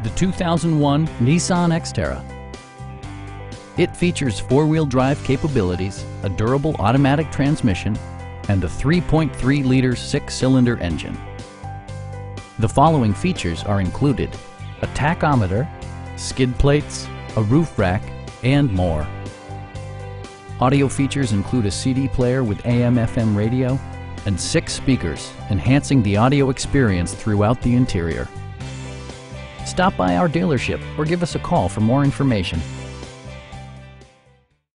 the 2001 Nissan Xterra. It features four-wheel drive capabilities, a durable automatic transmission, and a 3.3-liter six-cylinder engine. The following features are included: a tachometer, skid plates, a roof rack, and more. Audio features include a CD player with AM/FM radio and 6 speakers, enhancing the audio experience throughout the interior. Stop by our dealership or give us a call for more information.